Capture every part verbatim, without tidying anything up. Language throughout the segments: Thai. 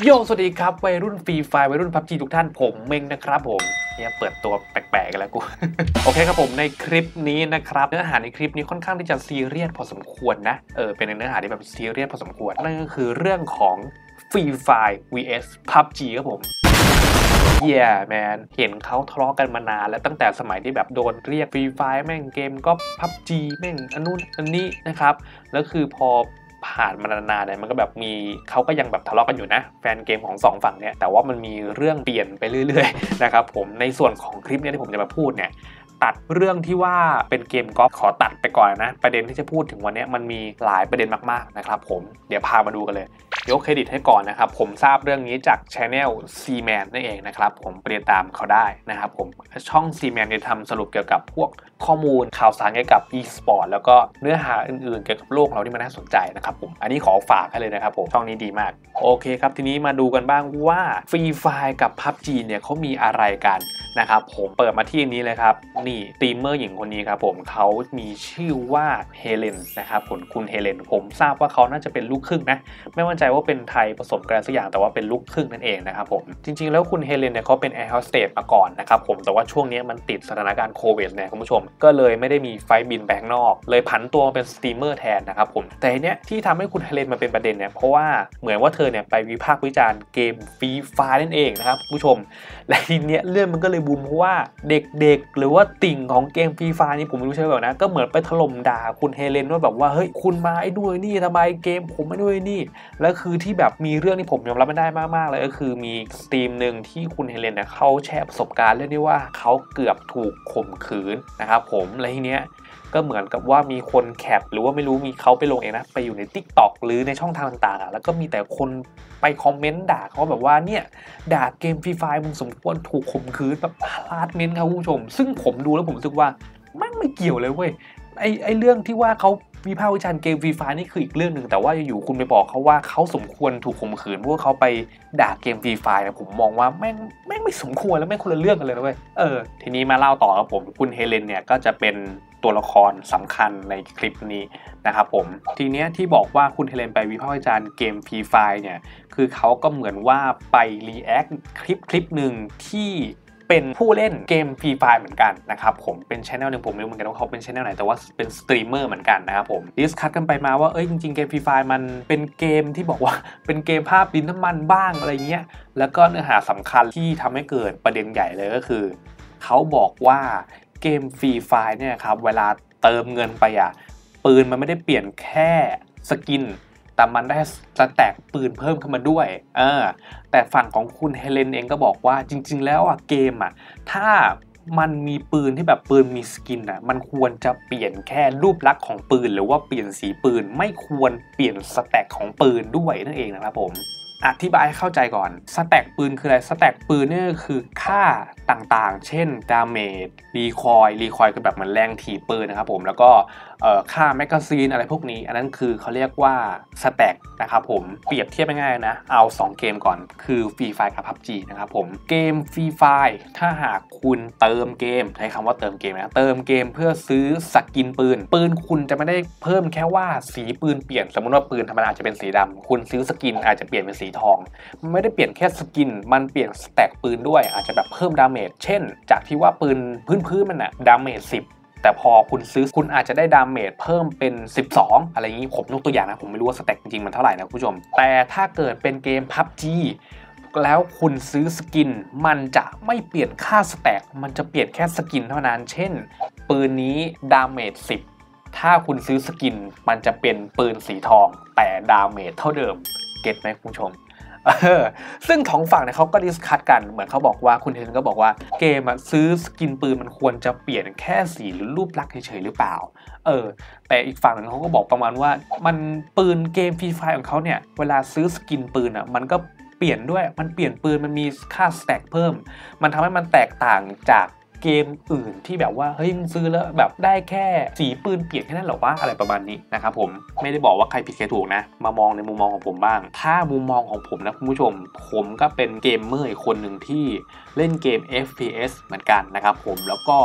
โยสวัสดีครับวัยรุ่นฟรีไฟวัยรุ่นพับจีทุกท่านผมเม้งนะครับผมเนี่ยเปิดตัวแปลกๆกันแล้วกู โอเคครับผมในคลิปนี้นะครับเนื้อหาในคลิปนี้ค่อนข้างที่จะซีเรียสพอสมควรนะเออเป็นเนื้อหาที่แบบซีเรียสพอสมควรนั่นก็คือเรื่องของฟรีไฟ วี เอส พับจี ครับผมเย่แมนเห็นเขาทะเลาะกันมานานแล้วตั้งแต่สมัยที่แบบโดนเรียกฟรีไฟแม่งเกมก็พับจีแม่งอันนู้นอันนี้นะครับแล้วคือพอผ่านมานานๆเนี่ยมันก็แบบมีเขาก็ยังแบบทะเลาะกันอยู่นะแฟนเกมของสองฝั่งเนี่ยแต่ว่ามันมีเรื่องเปลี่ยนไปเรื่อยๆนะครับผมในส่วนของคลิปนี้ที่ผมจะมาพูดเนี่ยตัดเรื่องที่ว่าเป็นเกมกอล์ฟขอตัดไปก่อนนะประเด็นที่จะพูดถึงวันนี้มันมีหลายประเด็นมากๆนะครับผมเดี๋ยวพามาดูกันเลยยกเครดิตให้ก่อนนะครับผมทราบเรื่องนี้จาก Channel C-Man นั่นเองนะครับผมไปติดตามเขาได้นะครับผมช่อง C-Man เนี่ยทำสรุปเกี่ยวกับพวกข้อมูลข่าวสารเกี่ยวกับ e-sport แล้วก็เนื้อหาอื่นๆเกี่ยวกับโลกเราที่มันน่าสนใจนะครับผมอันนี้ขอฝากให้เลยนะครับผมช่องนี้ดีมากโอเคครับทีนี้มาดูกันบ้างว่า Free Fire กับ พับจี เนี่ยเขามีอะไรกันนะครับผมเปิดมาที่นี้เลยครับนี่สตรีมเมอร์หญิงคนนี้ครับผมเขามีชื่อว่าเฮเลนนะครับผมคุณเฮเลนผมทราบว่าเขาน่าจะเป็นลูกครึ่งนะไม่มั่นใจว่าเป็นไทยผสมกันสักอย่างแต่ว่าเป็นลูกครึ่งนั่นเองนะครับผมจริงๆแล้วคุณเฮเลนเนี่ยเขาเป็นแอร์โฮสเตสมาก่อนนะครับผมแต่ว่าช่วงนี้มันติดสถานการณ์โควิดเนี่ยคุณผู้ชมก็เลยไม่ได้มีไฟบินแบงนอกเลยผันตัวมาเป็นสตรีมเมอร์แทนนะครับผมแต่เนี้ยที่ทำให้คุณเฮเลนมาเป็นประเด็นเนี่ยเพราะว่าเหมือนว่าเธอเนี่ยไปวิพากษ์วิจารณ์เกมฟรีไฟร์นั่นเองนะครับผู้ชมและทีเนี้ยเรื่องมันก็เลยบูมเพราะว่าเด็กๆหรือว่าติ่งของเกมฟรีไฟร์นี่ผมไม่รู้ใช่แบบนะก็เหมือนไปถล่มด่าคุณเฮเลนว่าแบบว่าเฮ้ยคุณมาไอ้ด้วยนี่ทำไมเกมผมไม่ด้วยนี่แล้วคือที่แบบมีเรื่องที่ผมยอมรับไม่ได้มากๆเลยก็คือมีสตรีมหนึ่งที่คุณเฮเลนเนี่ยเขาแชร์ประสบการณ์เรื่องที่ว่าเขาเกือบถูกข่มขืนนะครับผมและทีเนี้ยก็เหมือนกับว่ามีคนแคปหรือว่าไม่รู้มีเขาไปลงเองนะไปอยู่ใน ติ๊กต็อก หรือในช่องทางต่างๆอ่ะแล้วก็มีแต่คนไปคอมเมนต์ด่าเขาแบบว่าเนี่ยด่าเกมฟรีไฟมึงสมควรถูกข่มขืนแบบฮาร์ดเมนต์ครับคุณผู้ชมซึ่งผมดูแล้วผมรู้สึกว่าไม่ไม่เกี่ยวเลยเว้ยไอไอเรื่องที่ว่าเขาวิพากษ์วิจารณ์เกมฟรีไฟนี่คืออีกเรื่องหนึ่งแต่ว่าอยู่ๆคุณไปบอกเขาว่าเขาสมควรถูกข่มขืนเพราะว่าเขาไปด่าเกมฟรีไฟนะผมมองว่าแม่งแม่งไม่สมควรแล้วแม่งคนละเรื่องกันเลยนะเว้ยเออทีนี้มาเล่าต่อครับผมคุณเฮเลนเนี่ยก็จะเป็นตัวละครสำคัญในคลิปนี้นะครับผมทีเนี้ยที่บอกว่าคุณเฮเลนไปวิพากษ์วิจารณ์เกมฟรีไฟเนี่ยคือเขาก็เหมือนว่าไปรีแอคคลิปคลิปหนึ่งที่เป็นผู้เล่นเกมฟรีไฟเหมือนกันนะครับผมเป็นช่องหนึ่งผมไม่รู้เหมือนกันว่าเขาเป็นช่องไหนแต่ว่าเป็นสตรีมเมอร์เหมือนกันนะครับผมดิสคัทกันไปมาว่าเอ้ยจริงๆเกมฟรีไฟมันเป็นเกมที่บอกว่าเป็นเกมภาพดินน้ำมันบ้างอะไรเงี้ยแล้วก็เนื้อหาสำคัญที่ทำให้เกิดประเด็นใหญ่เลยก็คือเขาบอกว่าเกมฟรีไฟเนี่ยครับเวลาเติมเงินไปอ่ะปืนมันไม่ได้เปลี่ยนแค่สกินแต่มันได้สแต็กปืนเพิ่มขึ้นมาด้วยเออแต่ฝั่งของคุณเฮเลนเองก็บอกว่าจริงๆแล้วอ่ะเกมอ่ะถ้ามันมีปืนที่แบบปืนมีสกินอ่ะมันควรจะเปลี่ยนแค่รูปลักษณ์ของปืนหรือว่าเปลี่ยนสีปืนไม่ควรเปลี่ยนสแต็กของปืนด้วยนั่นเองนะครับผมอธิบายให้เข้าใจก่อนสแต็กปืนคืออะไรสแต็กปืนนี่คือค่าต่างๆเช่นดาเมจรีคอยรีคอยคือแบบเหมือนแรงถีบปืนนะครับผมแล้วก็ค่าแมกกาซีนอะไรพวกนี้อันนั้นคือเขาเรียกว่าสแต็กนะครับผมเปรียบเทียบง่ายๆนะเอาสองเกมก่อนคือฟรีไฟกับ พับจี นะครับผมเกมฟรีไฟถ้าหากคุณเติมเกมใช้คำว่าเติมเกมนะเติมเกมเพื่อซื้อสกินปืนปืนคุณจะไม่ได้เพิ่มแค่ว่าสีปืนเปลี่ยนสมมติว่าปืนธรรมดาจะเป็นสีดำคุณซื้อสกินอาจจะเปลี่ยนเป็นสีทองไม่ได้เปลี่ยนแค่สกินมันเปลี่ยนสแต็กปืนด้วยอาจจะแบบเพิ่มดาเมจเช่นจากที่ว่าปืนพื้นๆมันอะดาเมจสิบแต่พอคุณซื้อคุณอาจจะได้ดาเมจเพิ่มเป็นสิบสองอะไรอย่างนี้ผมยกตัวอย่างนะผมไม่รู้ว่าสแต็กจริงๆมันเท่าไหร่นะคุณผู้ชมแต่ถ้าเกิดเป็นเกม พับจี แล้วคุณซื้อสกินมันจะไม่เปลี่ยนค่าสแต็กมันจะเปลี่ยนแค่สกินเท่านั้นเช่นปืนนี้ดาเมจสิบถ้าคุณซื้อสกินมันจะเป็นปืนสีทองแต่ดาเมจเท่าเดิมเก็ตไหมคุณผู้ชมเออซึ่งท้องฝั่งเนี่ยเขาก็ดิสคัทกันเหมือนเขาบอกว่าคุณเฮนก็บอกว่าเกมอะซื้อสกินปืนมันควรจะเปลี่ยนแค่สีหรือรูปลักษณ์เฉยๆหรือเปล่าเออแต่อีกฝั่งนึงเขาก็บอกประมาณว่ามันปืนเกมฟรีไฟของเขาเนี่ยเวลาซื้อสกินปืนอ่ะมันก็เปลี่ยนด้วยมันเปลี่ยนปืนมันมีค่าสแต็กเพิ่มมันทำให้มันแตกต่างจากเกมอื่นที่แบบว่าเฮ้ยมึงซื้อแล้วแบบได้แค่สีปืนเปลี่ยนแค่นั้นหรอวะอะไรประมาณนี้นะครับผมไม่ได้บอกว่าใครผิดใครถูกนะมามองในมุมมองของผมบ้างถ้ามุมมองของผมนะคุณผู้ชมผมก็เป็นเกมเมอร์อีกคนหนึ่งที่เล่นเกม เอฟ พี เอส เหมือนกันนะครับผมแล้วก็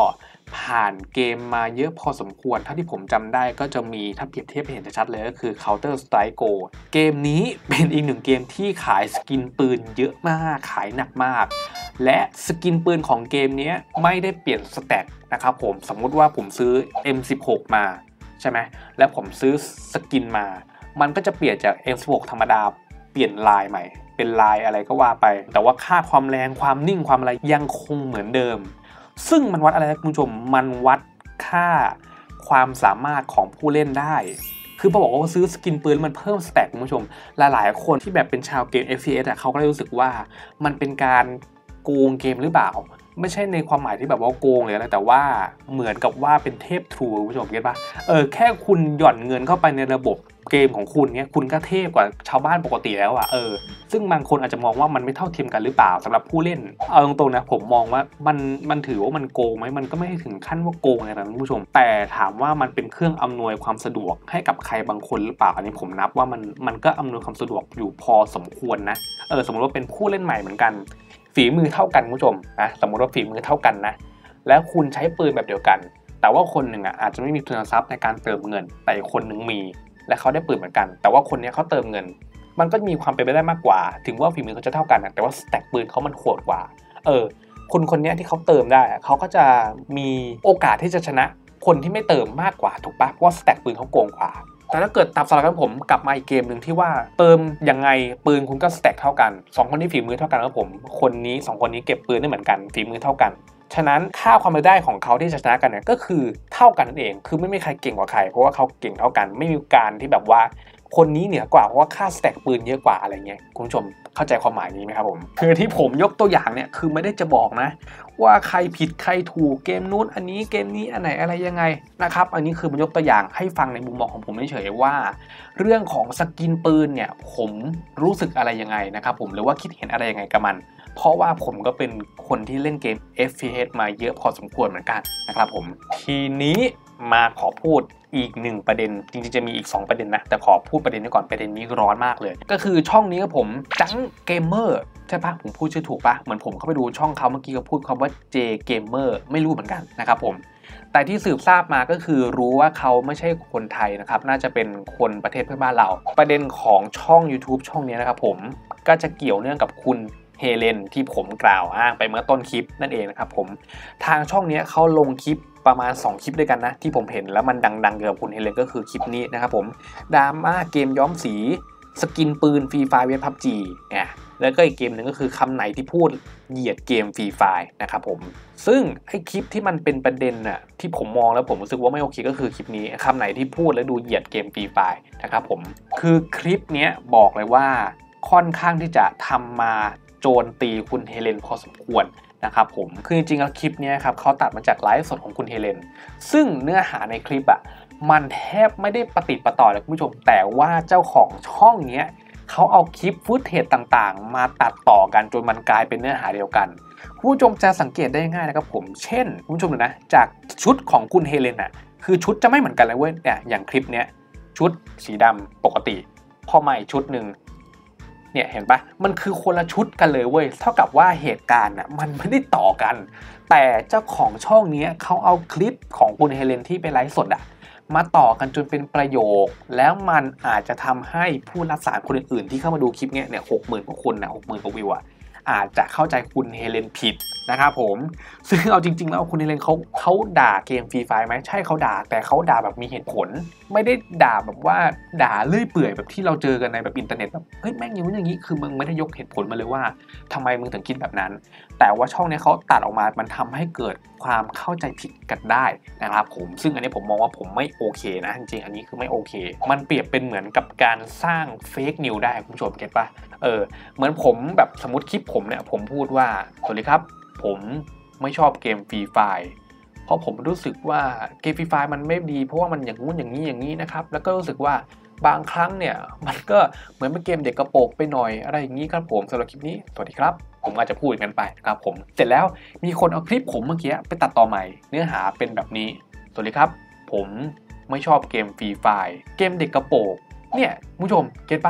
ผ่านเกมมาเยอะพอสมควรถ้าที่ผมจำได้ก็จะมีถ้าเปรียบเทียบเห็นชัดเลยก็คือ Counter Strike Go เกมนี้เป็นอีกหนึ่งเกมที่ขายสกินปืนเยอะมากขายหนักมากและสกินปืนของเกมนี้ไม่ได้เปลี่ยนสแต็กนะครับผมสมมุติว่าผมซื้อ เอ็ม สิบหก มาใช่ไหมแล้วผมซื้อสกินมามันก็จะเปลี่ยนจาก เอ็ม สิบหก ธรรมดาเปลี่ยนลายใหม่เป็นลายอะไรก็ว่าไปแต่ว่าค่าความแรงความนิ่งความอะไรยังคงเหมือนเดิมซึ่งมันวัดอะไรนะคุณผู้ชมมันวัดค่าความสามารถของผู้เล่นได้คือพอบอกว่าซื้อสกินปืนมันเพิ่มสแต็กคุณผู้ชมหลายๆคนที่แบบเป็นชาวเกม เอฟ พี เอส อ่ะเขาก็เลยรู้สึกว่ามันเป็นการโกงเกมหรือเปล่าไม่ใช่ในความหมายที่แบบว่าโกงเลยนะแต่ว่าเหมือนกับว่าเป็นเทพทรูคุณผู้ชมเก็ทปะเออแค่คุณหย่อนเงินเข้าไปในระบบเกมของคุณเนี้ยคุณก็เทพกว่าชาวบ้านปกติแล้วอ่ะเออซึ่งบางคนอาจจะมองว่ามันไม่เท่าเทียมกันหรือเปล่าสำหรับผู้เล่นเอาตรงๆนะผมมองว่ามันมันถือว่ามันโกงไหมมันก็ไม่ได้ถึงขั้นว่าโกงนะคุณผู้ชมแต่ถามว่ามันเป็นเครื่องอำนวยความสะดวกให้กับใครบางคนหรือเปล่าอันนี้ผมนับว่ามันมันก็อำนวยความสะดวกอยู่พอสมควรนะเออสมมติว่าเป็นผู้เล่นใหม่เหมือนกันฝีมือเท่ากันคุณผู้ชมนะสมมติว่าฝีมือเท่ากันนะแล้วคุณใช้ปืนแบบเดียวกันแต่ว่าคนหนึ่งอ่ะอาจจะไม่มีทุนทรัพย์ในการเติมเงินแต่คนหนึ่งมีและเขาได้ปืนเหมือนกันแต่ว่าคนนี้เขาเติมเงินมันก็มีความเป็นไปได้มากกว่าถึงว่าฝีมือเขาจะเท่ากันแต่ว่าสแต็กปืนเขามันโหดกว่าเออคนคนนี้ที่เขาเติมได้เขาก็จะมีโอกาสที่จะชนะคนที่ไม่เติมมากกว่าถูกปะเพราะว่าสแต็กปืนเขาโกงกว่าแต่ถ้าเกิดตับสลับกันผมกลับมาอีกเกมหนึ่งที่ว่าเติมยังไงปืนคุณก็สแต็กเท่ากันสองคนนี้ฝีมือเท่ากันแล้วผมคนนี้สองคนนี้เก็บปืนได้เหมือนกันฝีมือเท่ากันฉะนั้นค่าความเป็นได้ของเขาที่จะชนะกันเนี่ยก็คือเท่ากันนั่นเองคือไม่มีใครเก่งกว่าใครเพราะว่าเขาเก่งเท่ากันไม่มีการที่แบบว่าคนนี้เหนือกว่าเพราะว่าค่าสแต็กปืนเยอะกว่าอะไรเงี้ยคุณผู้ชมเข้าใจความหมายนี้ไหมครับผมคือที่ผมยกตัวอย่างเนี่ยคือไม่ได้จะบอกนะว่าใครผิดใครถูกเกมนู้นอันนี้เกมนี้อันไหนอะไรยังไงนะครับอันนี้คือมันยกตัวอย่างให้ฟังในมุมมองของผมเฉยๆว่าเรื่องของสกินปืนเนี่ยผมรู้สึกอะไรยังไงนะครับผมหรือว่าคิดเห็นอะไรยังไงกับมันเพราะว่าผมก็เป็นคนที่เล่นเกม เอฟ พี เอส มาเยอะพอสมควรเหมือนกันนะครับผมทีนี้มาขอพูดอีกหนึ่งประเด็นจริงๆจะมีอีกสองประเด็นนะแต่ขอพูดประเด็นนี้ก่อนประเด็นนี้ร้อนมากเลยก็คือช่องนี้ผมจังเกมเมอร์ใช่ปะผมพูดชื่อถูกปะเหมือนผมเข้าไปดูช่องเขาเมื่อกี้ก็พูดคำว่า J Gamer ไม่รู้เหมือนกันนะครับผมแต่ที่สืบทราบมาก็คือรู้ว่าเขาไม่ใช่คนไทยนะครับน่าจะเป็นคนประเทศเพื่อนบ้านเราประเด็นของช่อง YouTube ช่องนี้นะครับผมก็จะเกี่ยวเนื่องกับคุณเฮเลนที่ผมกล่าวอ้างไปเมื่อต้นคลิปนั่นเองนะครับผมทางช่องนี้เขาลงคลิปประมาณสองคลิปด้วยกันนะที่ผมเห็นแล้วมันดังๆเกี่ยวกับคุณเฮเลนก็คือคลิปนี้นะครับผมดราม่าเกมย้อมสีสกินปืนฟรีไฟเวทพับจีเนี่ยแล้วก็อีกเกมหนึ่งก็คือคำไหนที่พูดเหยียดเกมฟรีไฟนะครับผมซึ่งไอ้คลิปที่มันเป็นประเด็นน่ะที่ผมมองแล้วผมรู้สึกว่าไม่โอเคก็คือคลิปนี้คำไหนที่พูดแล้วดูเหยียดเกมฟรีไฟนะครับผมคือคลิปนี้บอกเลยว่าค่อนข้างที่จะทำมาโจมตีคุณเฮเลนพอสมควรนะครับผมคือจริงๆแล้วคลิปนี้ครับเขาตัดมาจากไลฟ์สดของคุณเฮเลนซึ่งเนื้อหาในคลิปอ่ะมันแทบไม่ได้ปฏิปต่อเลยคุณผู้ชมแต่ว่าเจ้าของช่องนี้เขาเอาคลิปฟุตเทจต่างๆมาตัดต่อกันจนมันกลายเป็นเนื้อหาเดียวกันคุณผู้ชมจะสังเกตได้ง่ายนะครับผมเช่นคุณผู้ชมดูนะจากชุดของคุณเฮเลนอ่ะคือชุดจะไม่เหมือนกันเลยเว้ยเนี่ยอย่างคลิปเนี้ยชุดสีดำปกติพอมาอีกชุดหนึ่งเนี่ยเห็นปะมันคือคนละชุดกันเลยเว้ยเท่ากับว่าเหตุการณ์อ่ะมันไม่ได้ต่อกันแต่เจ้าของช่องนี้เขาเอาคลิปของคุณเฮเลนที่ไปไลฟ์สดอ่ะมาต่อกันจนเป็นประโยคแล้วมันอาจจะทำให้ผู้รับสารคนอื่นๆที่เข้ามาดูคลิปนี้เนี่ยหกหมื่นกว่าคนนะหกหมื่นกว่าวิวอ่ะอาจจะเข้าใจคุณเฮเลนผิดนะครับผมซึ่งเอาจริงๆแล้วคุณเฮเลนเขาเขาด่าเกมฟรีไฟไหมใช่เขาด่าแต่เขาด่าแบบมีเหตุผลไม่ได้ด่าแบบว่าด่าเลื่อยเปื่อยแบบที่เราเจอกันในแบบอินเทอร์เน็ตแบบเฮ้ยแม่งอย่างนี้อย่างนี้คือมึงไม่ได้ยกเหตุผลมาเลยว่าทำไมมึงถึงคิดแบบนั้นแต่ว่าช่องนี้เขาตัดออกมามันทำให้เกิดความเข้าใจผิดกันได้นะครับผมซึ่งอันนี้ผมมองว่าผมไม่โอเคนะจริงๆอันนี้คือไม่โอเคมันเปรียบเป็นเหมือนกับการสร้างเฟกนิวได้คุณผู้ชมเก็ตปะเออเหมือนผมแบบสมมติคลิปผมเนี่ยผมพูดว่าสวัสดีครับผมไม่ชอบเกมฟรีไฟเพราะผมรู้สึกว่าเกมฟรีไฟมันไม่ดีเพราะว่ามันอย่างงู้นอย่างนี้อย่างนี้นะครับแล้วก็รู้สึกว่าบางครั้งเนี่ยมันก็เหมือนเป็นเกมเด็กกระโปรงไปหน่อยอะไรอย่างนี้ครับผมสำหรับคลิปนี้สวัสดีครับผมอาจจะพูดกันไปนะครับผมเสร็จแล้วมีคนเอาคลิปผมเมื่อกี้ไปตัดต่อใหม่เนื้อหาเป็นแบบนี้สวัสดีครับผมไม่ชอบเกมฟรีไฟเกมเด็กกระโปรงเนี่ยผู้ชมเก็ตปะค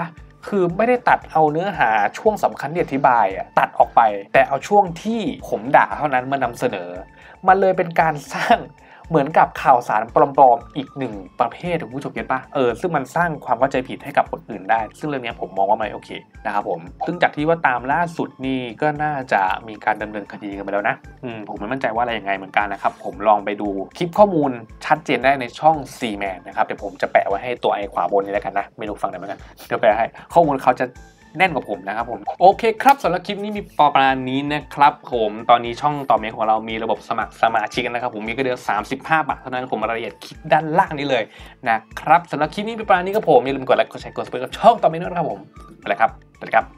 คือไม่ได้ตัดเอาเนื้อหาช่วงสำคัญที่อธิบายอะตัดออกไปแต่เอาช่วงที่ผมด่าเท่านั้นมานำเสนอมันเลยเป็นการสร้างเหมือนกับข่าวสารปลอมๆอีกหนึ่งประเภทคุณผู้ชมเก็ตปะเออซึ่งมันสร้างความเข้าใจผิดให้กับคนอื่นได้ซึ่งเรื่องนี้ผมมองว่าไม่โอเคนะครับผมซึ่งจากที่ว่าตามล่าสุดนี่ก็น่าจะมีการดำเนินคดีกันไปแล้วนะอืมผมไม่มั่นใจว่าอะไรยังไงเหมือนกันนะครับผมลองไปดูคลิปข้อมูลชัดเจนได้ในช่อง ซี แมน นะครับเดี๋ยวผมจะแปะไว้ให้ตัวไอ้ขวาบนนี้แล้วกันนะไม่รู้ฟังได้ไหมกันเดี๋ยวแปะให้ข้อมูลเขาจะแน่นกว่าผมนะครับผมโอเคครับสำหรับคลิปนี้มีประมาณนี้นะครับผมตอนนี้ช่องต่อเมของเรามีระบบสมัครสมาชิกนะครับผมมีก็เดือนสามสิบห้าบาทเท่านั้นผมรายละเอียดคลิปด้านล่างนี้เลยนะครับสำหรับคลิปนี้มีประมาณนี้ครับผมอย่าลืมกดไลค์กดแชร์กดซับสไครบ์กับช่องต่อเมด้วยนะครับผมไปเลยครับสวัสดีครับ